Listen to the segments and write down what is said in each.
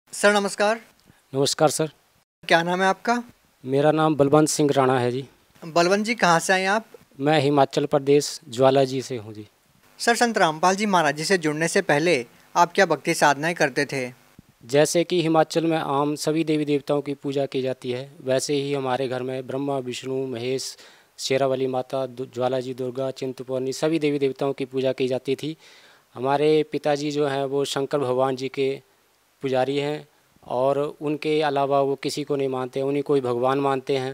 Sir नमस्कार। नमस्कार sir. क्या नाम है आपका? मेरा नाम बलवंत सिंह राणा है जी। बलवंत जी, कहाँ से आए आप? मैं हिमाचल प्रदेश ज्वाला जी से हूँ जी। सर, संत रामपाल जी महाराज जी से जुड़ने से पहले आप क्या भक्ति साधनाएं करते थे? जैसे कि हिमाचल में आम सभी देवी देवताओं की पूजा की जाती है, वैसे ही हमारे घर में ब्रह्मा विष्णु महेश शेरावाली माता ज्वाला जी दुर्गा चिंतपूर्णी सभी देवी देवताओं की पूजा की जाती थी। हमारे पिताजी जो हैं वो शंकर भगवान जी के पुजारी हैं और उनके अलावा वो किसी को नहीं मानते, उन्हीं को ही भगवान मानते हैं।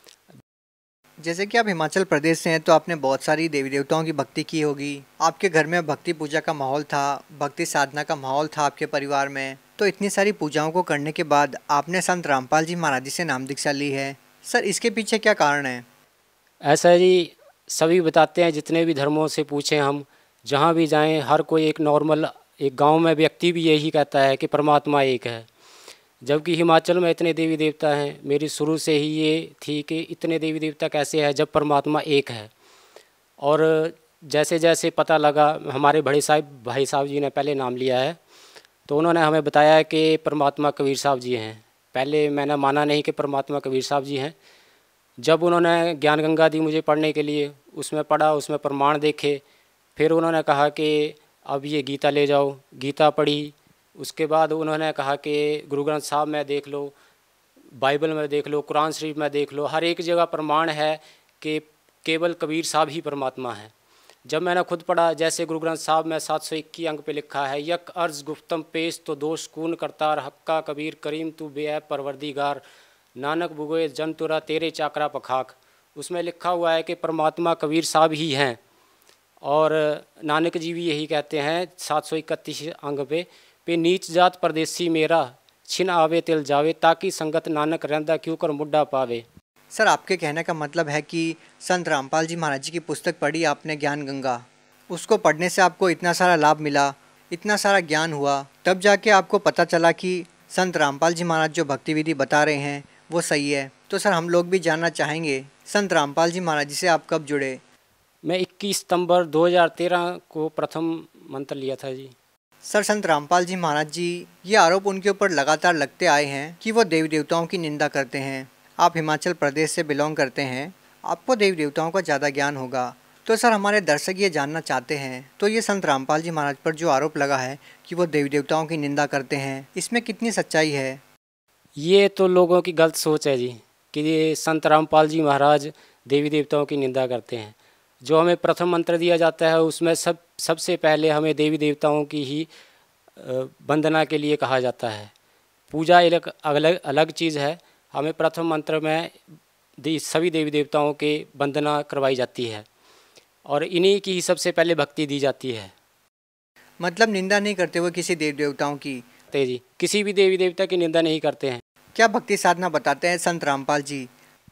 जैसे कि आप हिमाचल प्रदेश से हैं तो आपने बहुत सारी देवी देवताओं की भक्ति की होगी। आपके घर में भक्ति पूजा का माहौल था, भक्ति साधना का माहौल था आपके परिवार में। तो इतनी सारी पूजाओं को करने के बाद आपने संत रामपाल जी महाराज जी से नाम दीक्षा ली है। सर, इसके पीछे क्या कारण है? ऐसा जी सभी बताते हैं, जितने भी धर्मों से पूछें हम, जहाँ भी जाएं, हर कोई एक नॉर्मल एक गांव में व्यक्ति भी यही कहता है कि परमात्मा एक है। जबकि हिमाचल में इतने देवी देवता हैं, मेरी शुरू से ही ये थी कि इतने देवी देवता कैसे हैं जब परमात्मा एक है। और जैसे जैसे पता लगा, हमारे बड़े साहब भाई साहब जी ने पहले नाम लिया है, तो उन्होंने हमें बताया कि परमात्मा कबीर साहब जी हैं। पहले मैंने माना नहीं कि परमात्मा कबीर साहब जी हैं। जब उन्होंने ज्ञान गंगा दी मुझे पढ़ने के लिए, उसमें पढ़ा, उसमें प्रमाण देखे, फिर उन्होंने कहा कि अब ये गीता ले जाओ, गीता पढ़ी। उसके बाद उन्होंने कहा कि गुरु ग्रंथ साहब में देख लो, बाइबल में देख लो, कुरान शरीफ में देख लो, हर एक जगह प्रमाण है कि केवल कबीर साहब ही परमात्मा हैं। जब मैंने खुद पढ़ा, जैसे गुरु ग्रंथ साहब में 721 अंक पे लिखा है, यक अर्ज गुफ्तम पेश तो दोष कून करतार हक्का कबीर करीम तू बेऐब परवरदिगार नानक बुगोए जन तुरा तेरे चाकरा पखाक। उसमें लिखा हुआ है कि परमात्मा कबीर साहब ही हैं। और नानक जी भी यही कहते हैं 731 अंग पे नीच जात परदेसी मेरा छिन आवे तिल जावे ताकि संगत नानक रहंदा क्यों कर मुड्ढा पावे। सर, आपके कहने का मतलब है कि संत रामपाल जी महाराज जी की पुस्तक पढ़ी आपने, ज्ञान गंगा। उसको पढ़ने से आपको इतना सारा लाभ मिला, इतना सारा ज्ञान हुआ, तब जाके आपको पता चला कि संत रामपाल जी महाराज जो भक्ति विधि बता रहे हैं वो सही है। तो सर, हम लोग भी जानना चाहेंगे, संत रामपाल जी महाराज जी से आप कब जुड़े? मैं 21 सितंबर 2013 को प्रथम मंत्र लिया था जी। सर, संत रामपाल जी महाराज जी, ये आरोप उनके ऊपर लगातार लगते आए हैं कि वो देवी देवताओं की निंदा करते हैं। आप हिमाचल प्रदेश से बिलोंग करते हैं, आपको देवी देवताओं का ज़्यादा ज्ञान होगा। तो सर, हमारे दर्शक ये जानना चाहते हैं, तो ये संत रामपाल जी महाराज पर जो आरोप लगा है कि वो देवी देवताओं की निंदा करते हैं, इसमें कितनी सच्चाई है? ये तो लोगों की गलत सोच है जी कि ये संत रामपाल जी महाराज देवी देवताओं की निंदा करते हैं। जो हमें प्रथम मंत्र दिया जाता है उसमें सबसे पहले हमें देवी देवताओं की ही वंदना के लिए कहा जाता है। पूजा एक अलग अलग चीज़ है। हमें प्रथम मंत्र में सभी देवी देवताओं के वंदना करवाई जाती है और इन्हीं की ही सबसे पहले भक्ति दी जाती है। मतलब निंदा नहीं करते वो किसी देवी देवताओं की? जी, किसी भी देवी देवता की निंदा नहीं करते हैं। क्या भक्ति साधना बताते हैं संत रामपाल जी?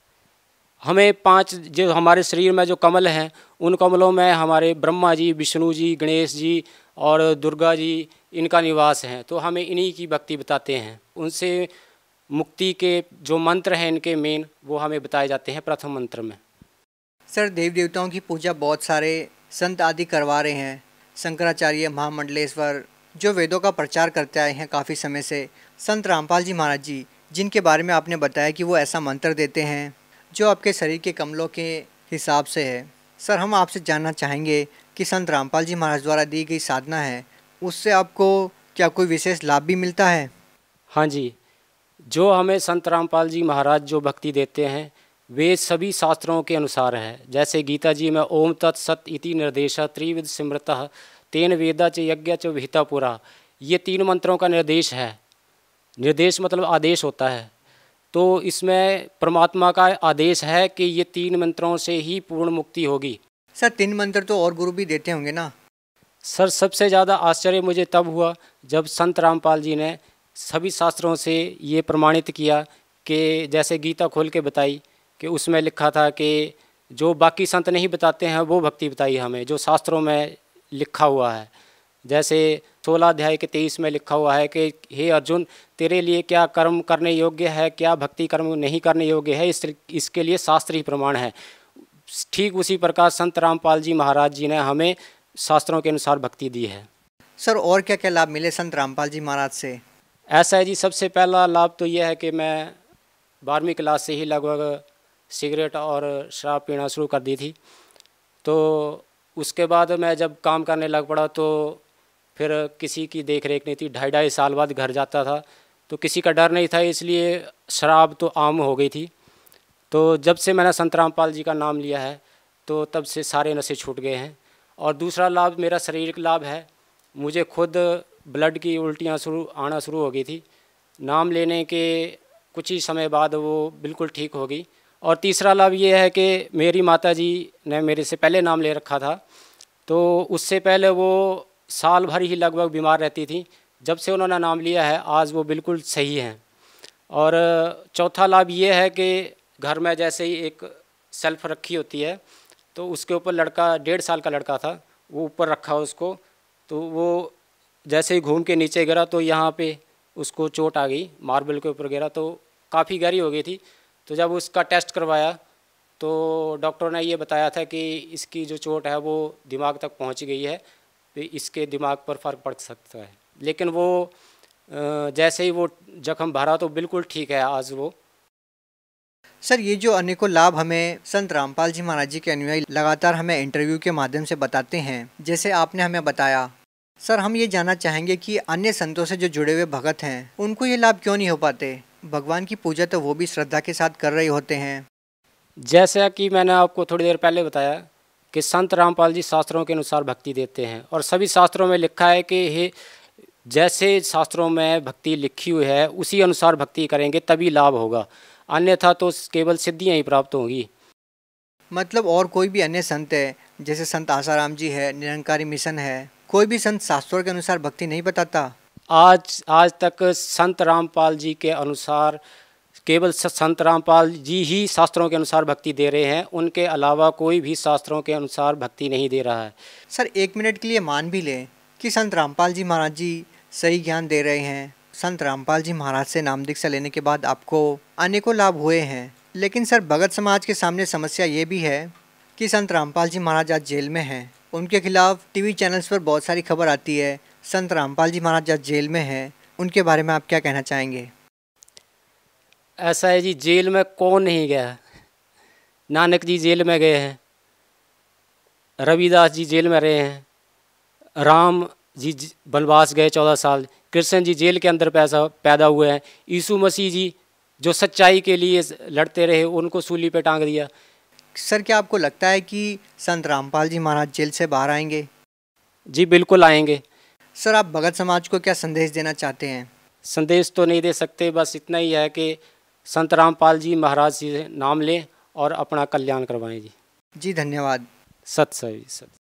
हमें 5 जो हमारे शरीर में जो कमल हैं, उन कमलों में हमारे ब्रह्मा जी, विष्णु जी, गणेश जी और दुर्गा जी, इनका निवास है। तो हमें इन्हीं की भक्ति बताते हैं। उनसे मुक्ति के जो मंत्र हैं इनके मेन, वो हमें बताए जाते हैं प्रथम मंत्र में। सर, देवी देवताओं की पूजा बहुत सारे संत आदि करवा रहे हैं। शंकराचार्य, महामंडलेश्वर, जो वेदों का प्रचार करते आए हैं काफ़ी समय से। संत रामपाल जी महाराज जी, जिनके बारे में आपने बताया कि वो ऐसा मंत्र देते हैं जो आपके शरीर के कमलों के हिसाब से है। सर, हम आपसे जानना चाहेंगे कि संत रामपाल जी महाराज द्वारा दी गई साधना है, उससे आपको क्या कोई विशेष लाभ भी मिलता है? हाँ जी, जो हमें संत रामपाल जी महाराज जो भक्ति देते हैं, वे सभी शास्त्रों के अनुसार है। जैसे गीता जी में ओम तत्सत इति निर्देश त्रिविध स्मृतः तेन वेदा च यज्ञ च विहिता पुरा, ये 3 मंत्रों का निर्देश है। निर्देश मतलब आदेश होता है। तो इसमें परमात्मा का आदेश है कि ये 3 मंत्रों से ही पूर्ण मुक्ति होगी। सर, 3 मंत्र तो और गुरु भी देते होंगे ना? सर, सबसे ज़्यादा आश्चर्य मुझे तब हुआ जब संत रामपाल जी ने सभी शास्त्रों से ये प्रमाणित किया कि जैसे गीता खोल के बताई कि उसमें लिखा था कि जो बाकी संत नहीं बताते हैं वो भक्ति बताई हमें, जो शास्त्रों में लिखा हुआ है। जैसे 16 अध्याय के 23 में लिखा हुआ है कि हे अर्जुन, तेरे लिए क्या कर्म करने योग्य है, क्या भक्ति कर्म नहीं करने योग्य है, इसके लिए शास्त्र ही प्रमाण है। ठीक उसी प्रकार संत रामपाल जी महाराज जी ने हमें शास्त्रों के अनुसार भक्ति दी है। सर, और क्या क्या लाभ मिले संत रामपाल जी महाराज से? ऐसा है जी, सबसे पहला लाभ तो यह है कि मैं 12वीं क्लास से ही लगभग सिगरेट और शराब पीना शुरू कर दी थी। तो उसके बाद मैं जब काम करने लग पड़ा तो फिर किसी की देख रेख नहीं थी, 2.5 साल बाद घर जाता था तो किसी का डर नहीं था, इसलिए शराब तो आम हो गई थी। तो जब से मैंने संत रामपाल जी का नाम लिया है तो तब से सारे नशे छूट गए हैं। और दूसरा लाभ मेरा शारीरिक लाभ है, मुझे खुद ब्लड की उल्टियाँ आना शुरू हो गई थी। नाम लेने के कुछ ही समय बाद वो बिल्कुल ठीक हो गई। और तीसरा लाभ ये है कि मेरी माताजी ने मेरे से पहले नाम ले रखा था, तो उससे पहले वो साल भर ही लगभग बीमार रहती थी। जब से उन्होंने नाम लिया है आज वो बिल्कुल सही हैं। और चौथा लाभ ये है कि घर में जैसे ही एक सेल्फ रखी होती है तो उसके ऊपर लड़का 1.5 साल का लड़का था, वो ऊपर रखा उसको, तो वो जैसे ही घूम के नीचे गिरा तो यहाँ पे उसको चोट आ गई, मार्बल के ऊपर गिरा तो काफ़ी गहरी हो गई थी। तो जब उसका टेस्ट करवाया तो डॉक्टर ने ये बताया था कि इसकी जो चोट है वो दिमाग तक पहुँच गई है, तो इसके दिमाग पर फ़र्क पड़ सकता है। लेकिन वो जैसे ही वो जख्म भरा तो बिल्कुल ठीक है आज वो। सर, ये जो अनेकों लाभ हमें संत रामपाल जी महाराज जी के अनुयायी लगातार हमें इंटरव्यू के माध्यम से बताते हैं, जैसे आपने हमें बताया, सर हम ये जानना चाहेंगे कि अन्य संतों से जो जुड़े हुए भगत हैं उनको ये लाभ क्यों नहीं हो पाते? भगवान की पूजा तो वो भी श्रद्धा के साथ कर रहे होते हैं। जैसा कि मैंने आपको थोड़ी देर पहले बताया कि संत रामपाल जी शास्त्रों के अनुसार भक्ति देते हैं और सभी शास्त्रों में लिखा है कि हे जैसे शास्त्रों में भक्ति लिखी हुई है उसी अनुसार भक्ति करेंगे तभी लाभ होगा, अन्यथा तो केवल सिद्धियां ही प्राप्त होंगी। मतलब और कोई भी अन्य संत है, जैसे संत आसाराम जी है, निरंकारी मिशन है, कोई भी संत शास्त्रों के अनुसार भक्ति नहीं बताता? आज तक संत रामपाल जी के अनुसार केवल संत रामपाल जी ही शास्त्रों के अनुसार भक्ति दे रहे हैं, उनके अलावा कोई भी शास्त्रों के अनुसार भक्ति नहीं दे रहा है। सर, एक मिनट के लिए मान भी लें कि संत रामपाल जी महाराज जी सही ज्ञान दे रहे हैं, संत रामपाल जी महाराज से नाम दीक्षा लेने के बाद आपको अनेकों लाभ हुए हैं, लेकिन सर भगत समाज के सामने समस्या ये भी है कि संत रामपाल जी महाराज आज जेल में हैं। उनके खिलाफ टीवी चैनल्स पर बहुत सारी खबर आती है, संत रामपाल जी महाराज आज जेल में हैं, उनके बारे में आप क्या कहना चाहेंगे? ऐसा है जी, जेल में कौन नहीं गया? नानक जी जेल में गए हैं, रविदास जी जेल में रहे हैं, राम जी वनवास गए 14 साल, कृष्ण जी जेल के अंदर पैदा हुए हैं, यीशु मसीह जी जो सच्चाई के लिए लड़ते रहे उनको सूली पे टांग दिया। सर, क्या आपको लगता है कि संत रामपाल जी महाराज जेल से बाहर आएंगे? जी बिल्कुल आएंगे। सर, आप भगत समाज को क्या संदेश देना चाहते हैं? संदेश तो नहीं दे सकते, बस इतना ही है कि संत रामपाल जी महाराज जी से नाम लें और अपना कल्याण करवाएं जी। जी धन्यवाद। सत सही सत।